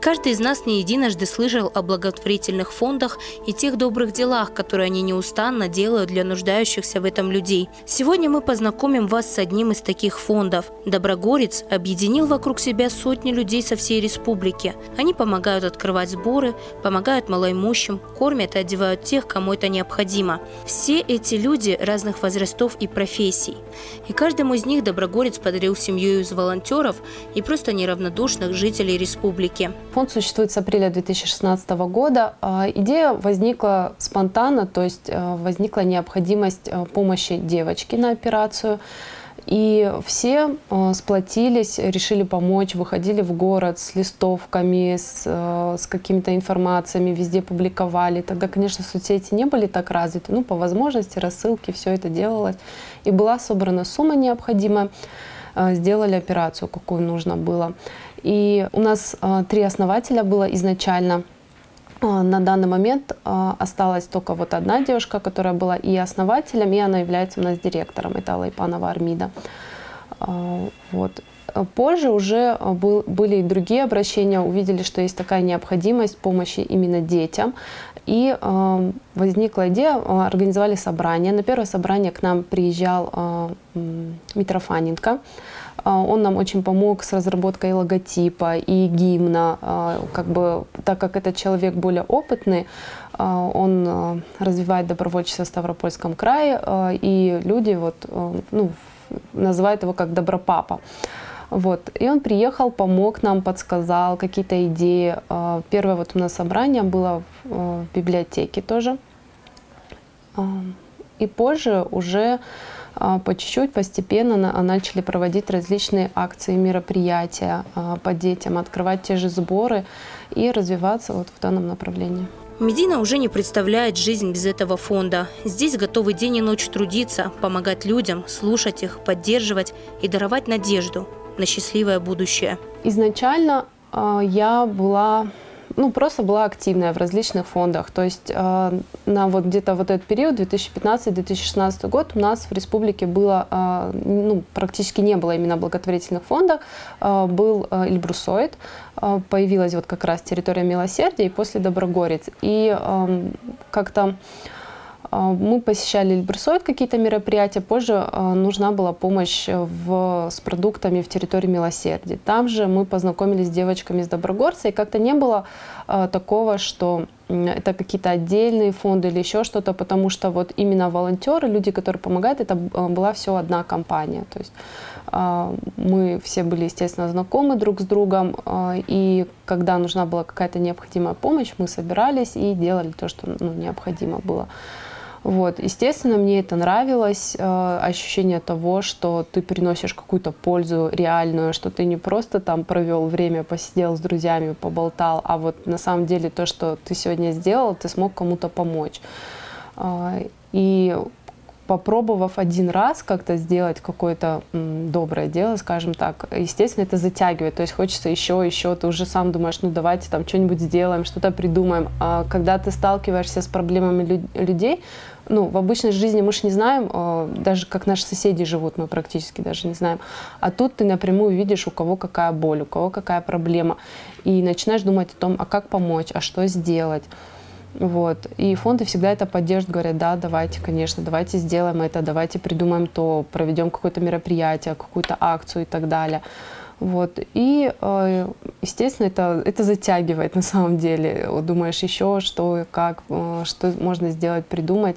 Каждый из нас не единожды слышал о благотворительных фондах и тех добрых делах, которые они неустанно делают для нуждающихся в этом людей. Сегодня мы познакомим вас с одним из таких фондов. Доброгорец объединил вокруг себя сотни людей со всей республики. Они помогают открывать сборы, помогают малоимущим, кормят и одевают тех, кому это необходимо. Все эти люди разных возрастов и профессий. И каждому из них Доброгорец подарил семью из волонтеров и просто неравнодушных жителей республики. Фонд существует с апреля 2016 года. Идея возникла спонтанно, то есть возникла необходимость помощи девочке на операцию. И все сплотились, решили помочь, выходили в город с листовками, с какими-то информациями, везде публиковали. Тогда, конечно, соцсети не были так развиты, по возможности рассылки, все это делалось. И была собрана сумма необходимая, сделали операцию, какую нужно было. И у нас 3 основателя было изначально. На данный момент осталась только вот одна девушка, которая была и основателем, и она является у нас директором. Это Алайпанова Армида. Вот. Позже уже были и другие обращения, увидели, что есть такая необходимость помощи именно детям. И возникла идея, организовали собрание. На первое собрание к нам приезжал Митрофаненко. Он нам очень помог с разработкой логотипа и гимна. Так как этот человек более опытный, он развивает добровольчество в Ставропольском крае, и люди называют его как Добропапа. Вот. И он приехал, помог нам, подсказал какие-то идеи. Первое у нас собрание было в библиотеке тоже. И позже уже по чуть-чуть, постепенно начали проводить различные акции, мероприятия по детям, открывать те же сборы и развиваться в данном направлении. Медина уже не представляет жизнь без этого фонда. Здесь готовы день и ночь трудиться, помогать людям, слушать их, поддерживать и даровать надежду на счастливое будущее. Изначально я просто была активная в различных фондах. То есть на где-то этот период, 2015-2016 год, у нас в республике было, практически не было именно благотворительных фондов. Был Эльбрусоид, появилась как раз территория милосердия и после Доброгорец. И как-то мы посещали Эльбрусоид, какие-то мероприятия. Позже нужна была помощь с продуктами в территории милосердия. Там же мы познакомились с девочками из Доброгорца, и как-то не было такого, что это какие-то отдельные фонды или еще что-то, потому что именно волонтеры, люди, которые помогают, это была все одна компания. То есть мы все были, естественно, знакомы друг с другом, и когда нужна была какая-то необходимая помощь, мы собирались и делали то, что необходимо было. Естественно, мне это нравилось, ощущение того, что ты приносишь какую-то пользу реальную, что ты не просто там провел время, посидел с друзьями, поболтал, а на самом деле то, что ты сегодня сделал, ты смог кому-то помочь. И попробовав один раз как-то сделать какое-то доброе дело, скажем так, естественно, это затягивает, то есть хочется еще, ты уже сам думаешь, давайте там что-нибудь сделаем, что-то придумаем. А когда ты сталкиваешься с проблемами людей, в обычной жизни мы же не знаем, даже как наши соседи живут, мы практически даже не знаем. А тут ты напрямую видишь, у кого какая боль, у кого какая проблема. И начинаешь думать о том, а как помочь, а что сделать. И фонды всегда это поддерживают, говорят, да, давайте, конечно, давайте сделаем это, давайте придумаем то, проведем какое-то мероприятие, какую-то акцию и так далее. И, естественно, это затягивает на самом деле. Думаешь еще, что и как, что можно сделать, придумать.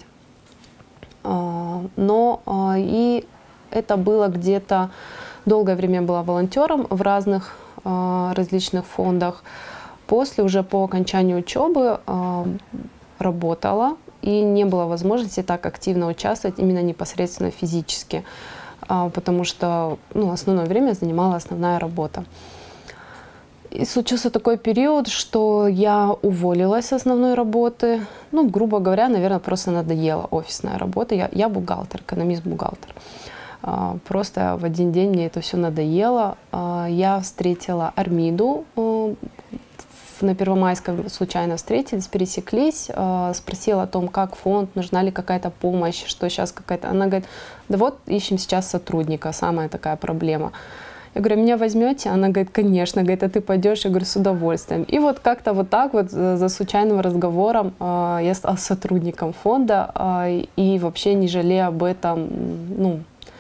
Но и это было где-то, долгое время была волонтером в разных различных фондах. После, уже по окончанию учебы, работала, и не было возможности так активно участвовать именно непосредственно физически, потому что основное время занимала основная работа. И случился такой период, что я уволилась с основной работы. Грубо говоря, наверное, просто надоела офисная работа. Я бухгалтер, экономист-бухгалтер. Просто в один день мне это все надоело. Я встретила Армиду. На Первомайском случайно встретились, пересеклись, спросила о том, как фонд, нужна ли какая-то помощь, что сейчас какая-то. Она говорит, да ищем сейчас сотрудника, самая такая проблема. Я говорю, меня возьмете? Она говорит, конечно. Говорит, а ты пойдешь? Я говорю, с удовольствием. И вот как-то вот так вот за случайным разговором я стала сотрудником фонда и вообще не жалею об этом, ну,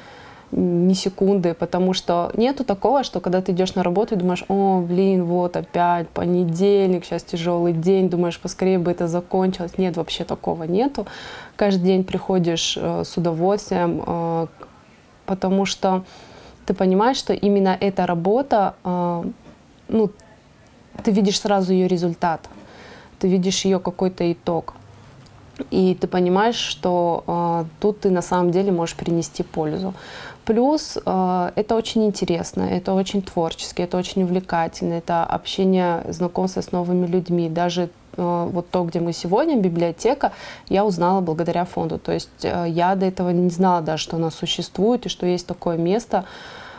ни секунды, потому что нету такого, что когда ты идешь на работу и думаешь, о, блин, вот опять понедельник, сейчас тяжелый день, думаешь, поскорее бы это закончилось. Нет, вообще такого нету. Каждый день приходишь с удовольствием, потому что ты понимаешь, что именно эта работа, ну, ты видишь сразу ее результат, ты видишь ее какой-то итог. И ты понимаешь, что тут ты на самом деле можешь принести пользу. Плюс это очень интересно, это очень творчески, это очень увлекательно, это общение, знакомство с новыми людьми. Даже вот то, где мы сегодня, библиотека, я узнала благодаря фонду. То есть я до этого не знала даже, что она существует и что есть такое место.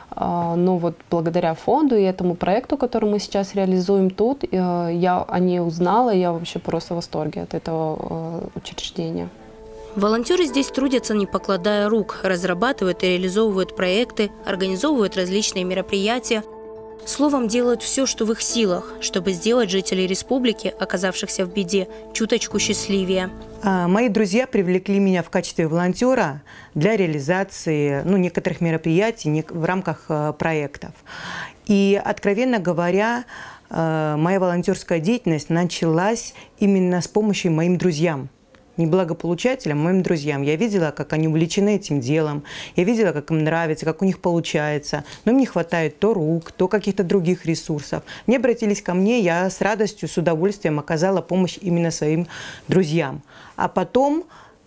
Но вот благодаря фонду и этому проекту, который мы сейчас реализуем тут, я о ней узнала, и я вообще просто в восторге от этого учреждения. Волонтеры здесь трудятся, не покладая рук, разрабатывают и реализовывают проекты, организовывают различные мероприятия. Словом, делают все, что в их силах, чтобы сделать жителей республики, оказавшихся в беде, чуточку счастливее. Мои друзья привлекли меня в качестве волонтера для реализации некоторых мероприятий в рамках проектов. И, откровенно говоря, моя волонтерская деятельность началась именно с помощью моим друзьям. Не благополучателям, а моим друзьям. Я видела, как они увлечены этим делом, я видела, как им нравится, как у них получается. Но им не хватает то рук, то каких-то других ресурсов. Они обратились ко мне, я с радостью, с удовольствием оказала помощь именно своим друзьям. А потом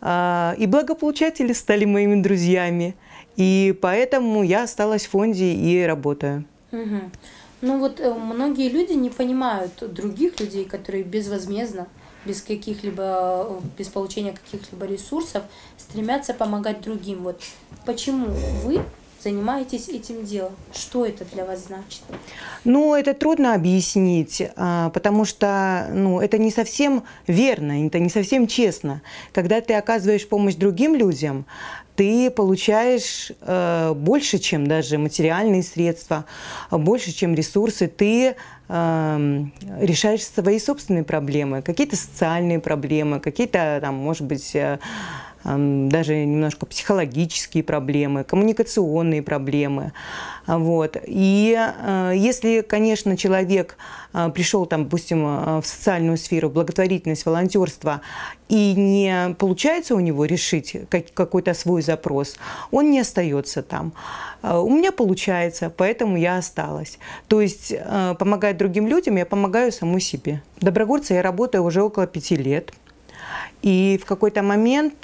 и благополучатели стали моими друзьями. И поэтому я осталась в фонде и работаю. Угу. Ну вот многие люди не понимают других людей, которые безвозмездно, без получения каких-либо ресурсов стремятся помогать другим. Вот почему вы занимаетесь этим делом? Что это для вас значит? Ну, это трудно объяснить, потому что это не совсем верно, это не совсем честно. Когда ты оказываешь помощь другим людям, ты получаешь больше, чем даже материальные средства, больше, чем ресурсы. Ты решаешь свои собственные проблемы, какие-то социальные проблемы, какие-то, может быть, даже немножко психологические проблемы, коммуникационные проблемы. Вот. И если, конечно, человек пришел, допустим, в социальную сферу, в благотворительность, волонтерство, и не получается у него решить какой-то свой запрос, он не остается там. У меня получается, поэтому я осталась. То есть, помогать другим людям, я помогаю самой себе. Добровольцем я работаю уже около 5 лет. И в какой-то момент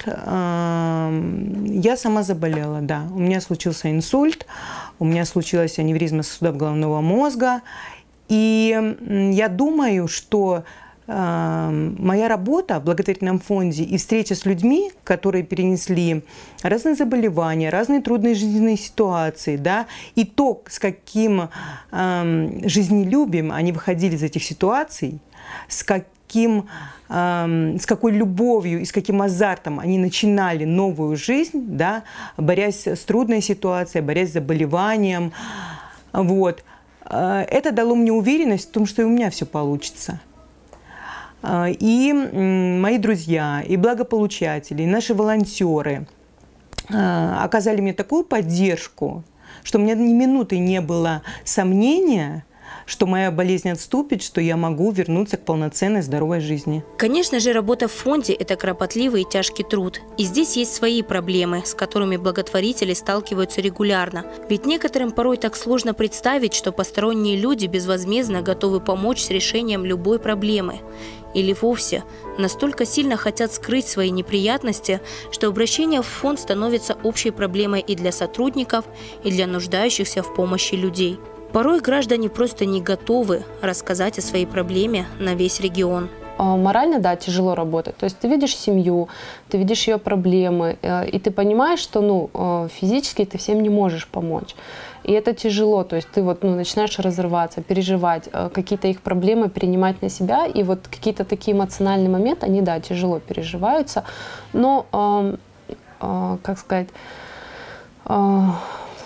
я сама заболела, да. У меня случился инсульт, у меня случилась аневризма сосудов головного мозга. И я думаю, что моя работа в благотворительном фонде и встреча с людьми, которые перенесли разные заболевания, разные трудные жизненные ситуации, да, и то, с каким жизнелюбием они выходили из этих ситуаций, с какой любовью и с каким азартом они начинали новую жизнь, да, борясь с трудной ситуацией, борясь с заболеванием. Вот. Это дало мне уверенность в том, что и у меня все получится. И мои друзья, и благополучатели, и наши волонтеры оказали мне такую поддержку, что у меня ни минуты не было сомнения, что моя болезнь отступит, что я могу вернуться к полноценной здоровой жизни. Конечно же, работа в фонде – это кропотливый и тяжкий труд. И здесь есть свои проблемы, с которыми благотворители сталкиваются регулярно. Ведь некоторым порой так сложно представить, что посторонние люди безвозмездно готовы помочь с решением любой проблемы. Или вовсе настолько сильно хотят скрыть свои неприятности, что обращение в фонд становится общей проблемой и для сотрудников, и для нуждающихся в помощи людей. Порой граждане просто не готовы рассказать о своей проблеме на весь регион. Морально, да, тяжело работать. То есть ты видишь семью, ты видишь ее проблемы, и ты понимаешь, что физически ты всем не можешь помочь. И это тяжело, то есть ты начинаешь разрываться, переживать, какие-то их проблемы принимать на себя, и вот какие-то такие эмоциональные моменты, они, да, тяжело переживаются, но, как сказать,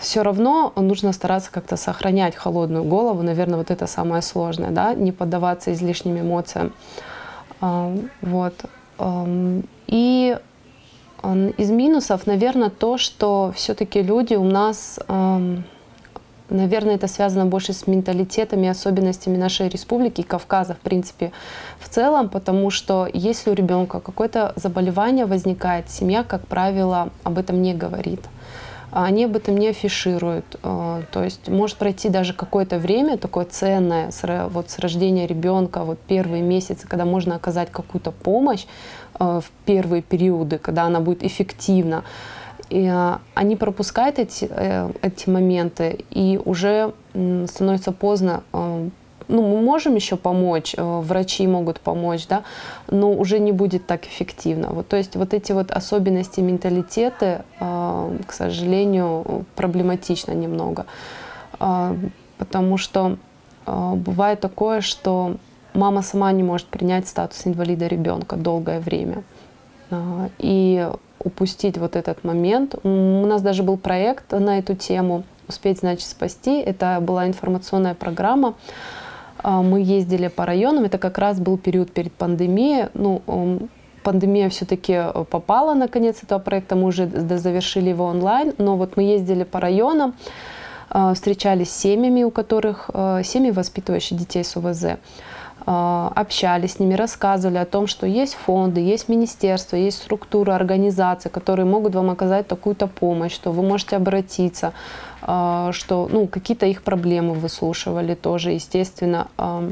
все равно нужно стараться как-то сохранять холодную голову. Наверное, вот это самое сложное, да, не поддаваться излишним эмоциям. Вот. И из минусов, наверное, то, что все-таки люди у нас, наверное, это связано больше с менталитетами и особенностями нашей республики, Кавказа, в принципе, в целом, потому что если у ребенка какое-то заболевание возникает, семья, как правило, об этом не говорит. Они об этом не афишируют. То есть может пройти даже какое-то время такое ценное, вот с рождения ребенка, вот первые месяцы, когда можно оказать какую-то помощь в первые периоды, когда она будет эффективна. И они пропускают эти моменты, и уже становится поздно. Ну, мы можем еще помочь, врачи могут помочь, да, но уже не будет так эффективно. Вот, то есть вот эти вот особенности менталитета, к сожалению, проблематично немного. Потому что бывает такое, что мама сама не может принять статус инвалида ребенка долгое время. И упустить вот этот момент. У нас даже был проект на эту тему «Успеть, значит, спасти». Это была информационная программа. Мы ездили по районам, это как раз был период перед пандемией. Ну, пандемия все-таки попала на конец этого проекта, мы уже завершили его онлайн, но вот мы ездили по районам, встречались с семьями, у которых семьи, воспитывающие детей с ОВЗ, общались с ними, рассказывали о том, что есть фонды, есть министерства, есть структуры, организации, которые могут вам оказать такую-то помощь, что вы можете обратиться, что, ну, какие-то их проблемы выслушивали тоже, естественно.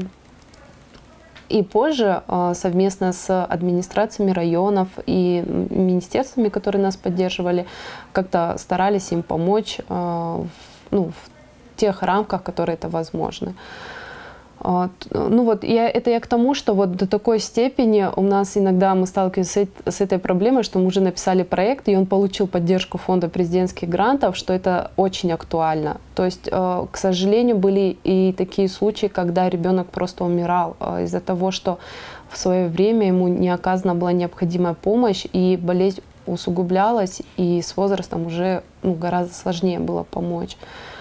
И позже совместно с администрациями районов и министерствами, которые нас поддерживали, как-то старались им помочь, ну, в тех рамках, которые это возможно. Ну вот, это я к тому, что вот до такой степени у нас иногда мы сталкиваемся с этой проблемой, что мы уже написали проект, и он получил поддержку фонда президентских грантов, что это очень актуально. То есть, к сожалению, были и такие случаи, когда ребенок просто умирал из-за того, что в свое время ему не оказана была необходимая помощь, и болезнь усугублялась, и с возрастом уже, ну, гораздо сложнее было помочь.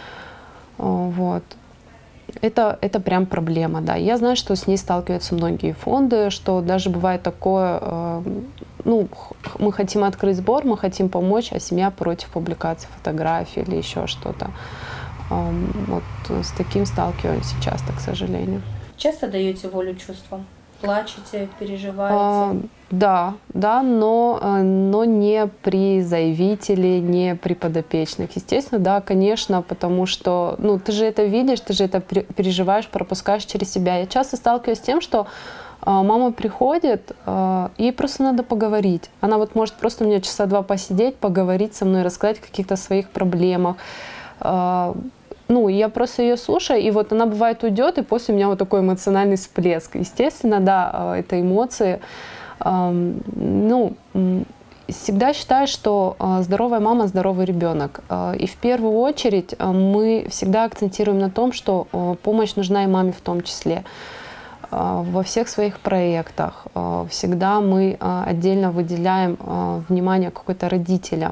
Вот. Это прям проблема, да. Я знаю, что с ней сталкиваются многие фонды, что даже бывает такое, ну, мы хотим открыть сбор, мы хотим помочь, а семья против публикации фотографий или еще что-то. Вот с таким сталкиваемся часто, к сожалению. Часто даете волю чувствам? Плачете, переживаете? Да, но не при заявителе, не при подопечных. Естественно, да, конечно, потому что, ну, ты же это видишь, ты же это переживаешь, пропускаешь через себя. Я часто сталкиваюсь с тем, что мама приходит, ей просто надо поговорить. Она вот может просто у меня часа два посидеть, поговорить со мной, рассказать о каких-то своих проблемах. Ну, я просто ее слушаю, и вот она бывает уйдет, и после у меня вот такой эмоциональный всплеск. Естественно, да, это эмоции. Ну, всегда считаю, что здоровая мама – здоровый ребенок. И в первую очередь мы всегда акцентируем на том, что помощь нужна и маме в том числе. Во всех своих проектах всегда мы отдельно выделяем внимание какой-то родителя.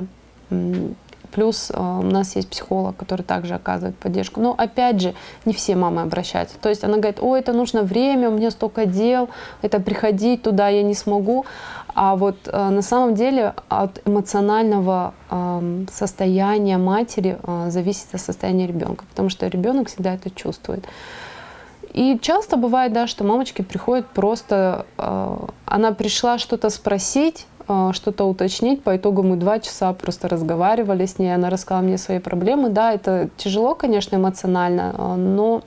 Плюс у нас есть психолог, который также оказывает поддержку. Но опять же, не все мамы обращаются. То есть она говорит: ой, это нужно время, у меня столько дел, это приходить туда я не смогу. А вот на самом деле от эмоционального состояния матери зависит состояние ребенка, потому что ребенок всегда это чувствует. И часто бывает, да, что мамочки приходят просто, она пришла что-то спросить, что-то уточнить. По итогу мы 2 часа просто разговаривали с ней, она рассказала мне свои проблемы. Да, это тяжело, конечно, эмоционально, но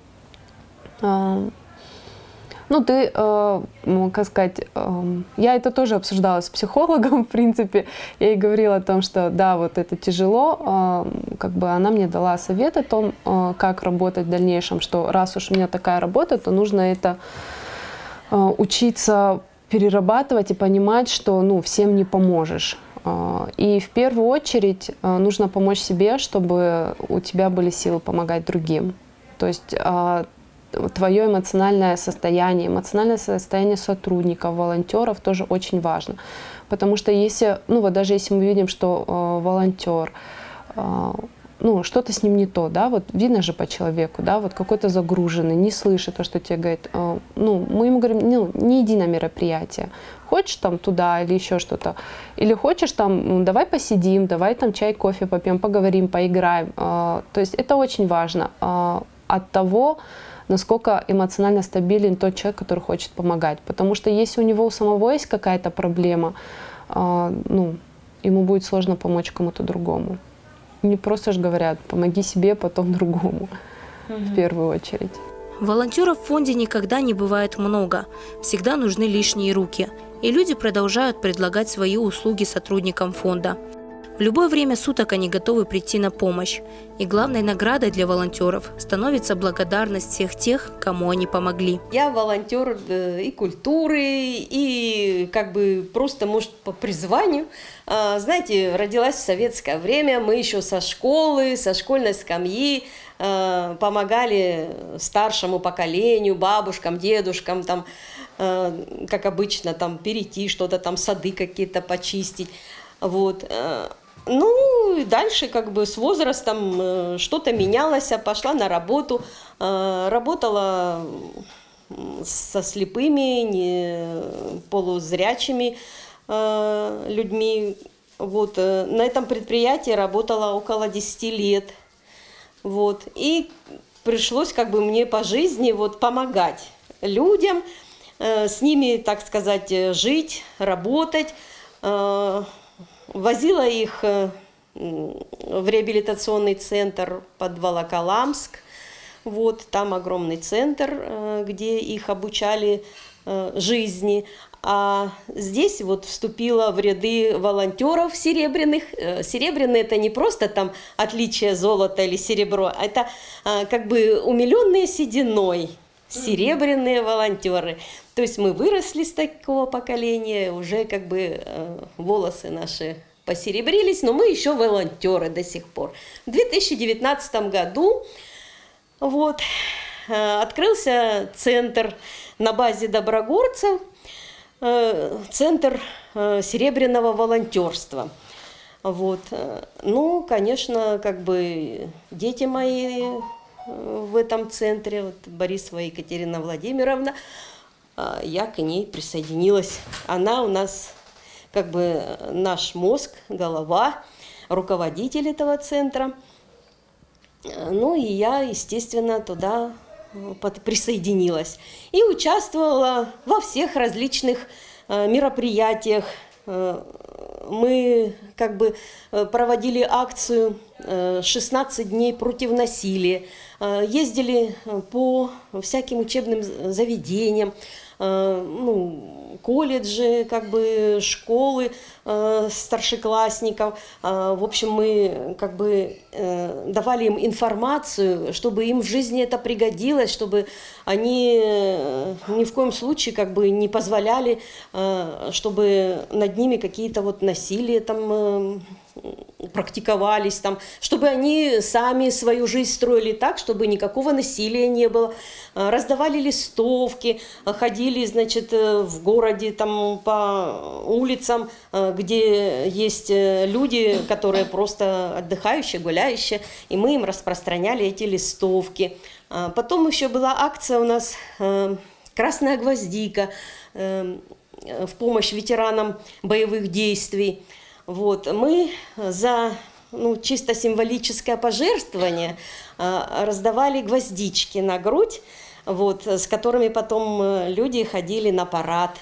ну, ты, как сказать, я это тоже обсуждала с психологом, в принципе. Я ей говорила о том, что да, вот это тяжело. Как бы она мне дала совет о том, как работать в дальнейшем, что раз уж у меня такая работа, то нужно это учиться перерабатывать и понимать, что, ну, всем не поможешь. И в первую очередь нужно помочь себе, чтобы у тебя были силы помогать другим. То есть твое эмоциональное состояние сотрудников, волонтеров тоже очень важно. Потому что если, ну вот даже если мы видим, что волонтер, ну, что-то с ним не то, да, вот видно же по человеку, да, вот какой-то загруженный, не слышит то, что тебе говорит. Ну, мы ему говорим, ну, не иди на мероприятие. Хочешь там туда или еще что-то? Или хочешь там, ну, давай посидим, давай там чай, кофе попьем, поговорим, поиграем. То есть это очень важно от того, насколько эмоционально стабилен тот человек, который хочет помогать. Потому что если у него у самого есть какая-то проблема, ну, ему будет сложно помочь кому-то другому. Не просто же говорят, помоги себе, потом другому, в первую очередь. Волонтеров в фонде никогда не бывает много. Всегда нужны лишние руки. И люди продолжают предлагать свои услуги сотрудникам фонда. В любое время суток они готовы прийти на помощь. И главной наградой для волонтеров становится благодарность всех тех, кому они помогли. Я волонтер и культуры, и как бы просто, может, по призванию. Знаете, родилась в советское время, мы еще со школы, со школьной скамьи помогали старшему поколению, бабушкам, дедушкам, там, как обычно, там, перейти что-то, там, сады какие-то почистить. Вот. Ну, и дальше как бы с возрастом что-то менялось, пошла на работу, работала со слепыми, полузрячими людьми. Вот. На этом предприятии работала около 10 лет. Вот. И пришлось как бы мне по жизни вот помогать людям, с ними, так сказать, жить, работать. Возила их в реабилитационный центр под Волоколамск. Вот, там огромный центр, где их обучали жизни. А здесь вот вступила в ряды волонтеров серебряных. Серебряные – это не просто там отличие золота или серебро, это как бы умиленные сединой. Серебряные волонтеры. То есть мы выросли с такого поколения, уже как бы волосы наши посеребрились, но мы еще волонтеры до сих пор. В 2019 году вот, открылся центр на базе доброгорцев, центр серебряного волонтерства. Вот. Ну, конечно, как бы дети мои в этом центре, вот Борисова Екатерина Владимировна, я к ней присоединилась. Она у нас как бы наш мозг, голова, руководитель этого центра. Ну и я, естественно, туда присоединилась. И участвовала во всех различных мероприятиях. Мы как бы проводили акцию «16 дней против насилия», ездили по всяким учебным заведениям, ну, колледжи, как бы школы старшеклассников. В общем, мы как бы давали им информацию, чтобы им в жизни это пригодилось, чтобы они ни в коем случае как бы не позволяли, чтобы над ними какие-то вот насилия там практиковались, там, чтобы они сами свою жизнь строили так, чтобы никакого насилия не было. Раздавали листовки, ходили, значит, в городе там, по улицам, где есть люди, которые просто отдыхающие, гуляющие, и мы им распространяли эти листовки. Потом еще была акция у нас «Красная гвоздика» в помощь ветеранам боевых действий. Вот, мы за чисто символическое пожертвование раздавали гвоздички на грудь, вот, с которыми потом люди ходили на парад.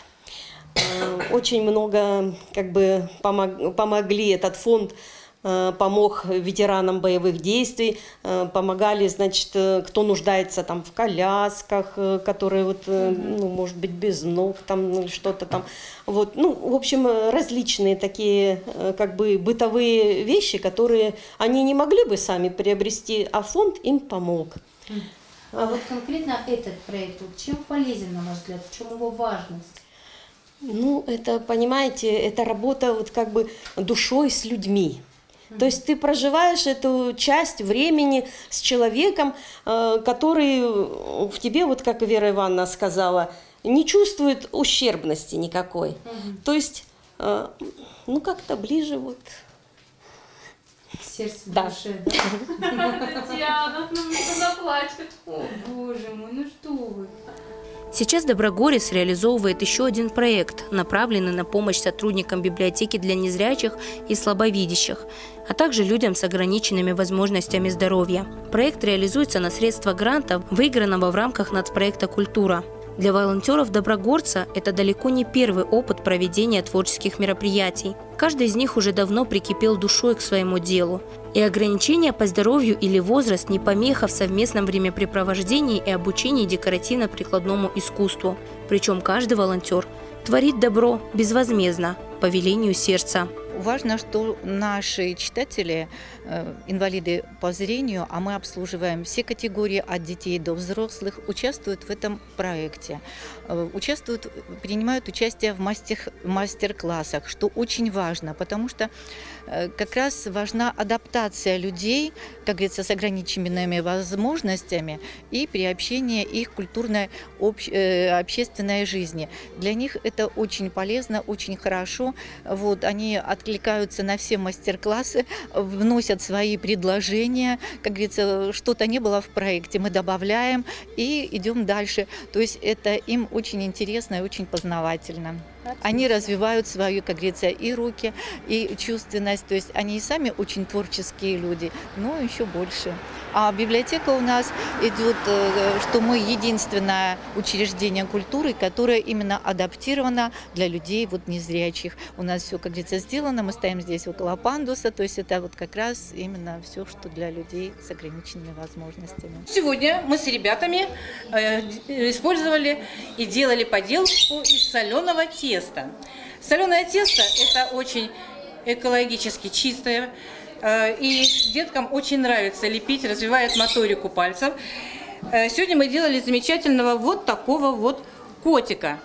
Очень много как бы помогли, этот фонд помог ветеранам боевых действий, помогали, значит, кто нуждается там в колясках, которые вот, ну, может быть, без ног, там что-то там, вот, ну, в общем, различные такие как бы бытовые вещи, которые они не могли бы сами приобрести, а фонд им помог. А вот конкретно этот проект, чем полезен, на ваш взгляд, в чем его важность? Ну, это, понимаете, это работа вот как бы душой с людьми. То есть ты проживаешь эту часть времени с человеком, который в тебе, вот как Вера Ивановна сказала, не чувствует ущербности никакой. То есть, ну, как-то ближе вот Сердце в Да. душе, да? Татьяна, ну она плачет. О, боже мой, ну что вы. Сейчас Доброгорец реализовывает еще один проект, направленный на помощь сотрудникам библиотеки для незрячих и слабовидящих, а также людям с ограниченными возможностями здоровья. Проект реализуется на средства гранта, выигранного в рамках нацпроекта «Культура». Для волонтеров Доброгорца это далеко не первый опыт проведения творческих мероприятий. Каждый из них уже давно прикипел душой к своему делу. И ограничения по здоровью или возраст не помеха в совместном времяпрепровождении и обучении декоративно-прикладному искусству. Причем каждый волонтер творит добро безвозмездно, по велению сердца. Важно, что наши читатели, инвалиды по зрению, а мы обслуживаем все категории от детей до взрослых, участвуют в этом проекте. Принимают участие в мастер-классах, что очень важно, потому что как раз важна адаптация людей, как говорится, с ограниченными возможностями и приобщение их к культурной общественной жизни. Для них это очень полезно, очень хорошо. Вот, они откликаются на все мастер-классы, вносят свои предложения. Как говорится, что-то не было в проекте, мы добавляем и идем дальше. То есть это им очень интересно и очень познавательно. Они развивают свою, как говорится, и руки, и чувственность. То есть они и сами очень творческие люди, но еще больше. А библиотека у нас идет, что мы единственное учреждение культуры, которое именно адаптировано для людей вот незрячих. У нас все, как говорится, сделано. Мы стоим здесь около пандуса. То есть это вот как раз именно все, что для людей с ограниченными возможностями. Сегодня мы с ребятами использовали и делали поделку из соленого теста. Соленое тесто – это очень экологически чистое, и деткам очень нравится лепить, развивает моторику пальцев. Сегодня мы делали замечательного вот такого вот котика.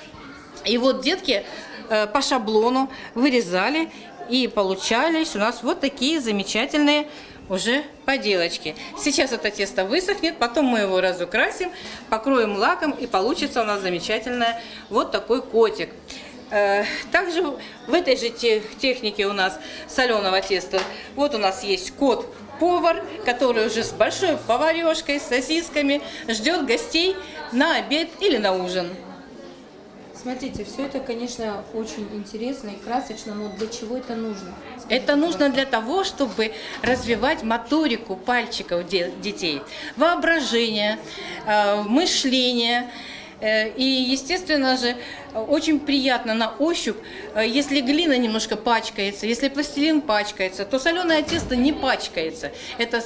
И вот детки по шаблону вырезали, и получались у нас вот такие замечательные уже поделочки. Сейчас это тесто высохнет, потом мы его разукрасим, покроем лаком, и получится у нас замечательный вот такой котик. Также в этой же технике у нас соленого теста, вот у нас есть кот-повар, который уже с большой поварешкой, с сосисками ждет гостей на обед или на ужин. Смотрите, все это, конечно, очень интересно и красочно, но для чего это нужно? Скажите, это нужно для того, чтобы развивать моторику пальчиков детей, воображение, мышление. И, естественно же, очень приятно на ощупь, если глина немножко пачкается, если пластилин пачкается, то соленое тесто не пачкается. Это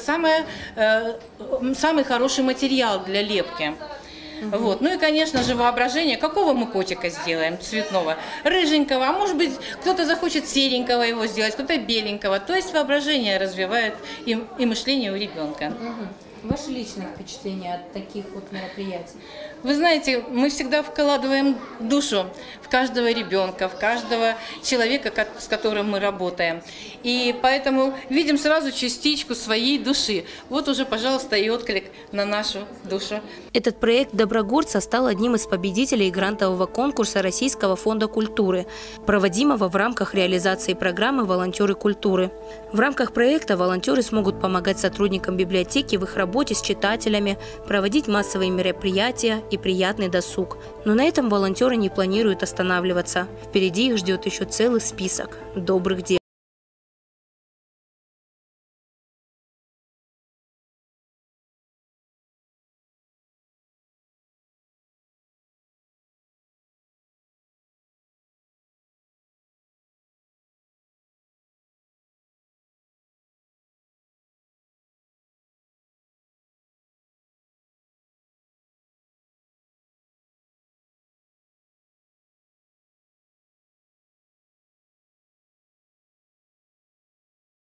самый хороший материал для лепки. Вот. Ну и, конечно же, воображение. Какого мы котика сделаем цветного? Рыженького, а может быть, кто-то захочет серенького его сделать, кто-то беленького. То есть воображение развивает и мышление у ребенка. Ваши личные впечатления от таких вот мероприятий? Вы знаете, мы всегда вкладываем душу в каждого ребенка, в каждого человека, с которым мы работаем. И поэтому видим сразу частичку своей души. Вот уже, пожалуйста, и отклик на нашу душу. Этот проект Доброгорца стал одним из победителей грантового конкурса Российского фонда культуры, проводимого в рамках реализации программы «Волонтеры культуры». В рамках проекта волонтеры смогут помогать сотрудникам библиотеки в их работе с читателями, проводить массовые мероприятия и приятный досуг. Но на этом волонтеры не планируют останавливаться. Впереди их ждет еще целый список добрых дел.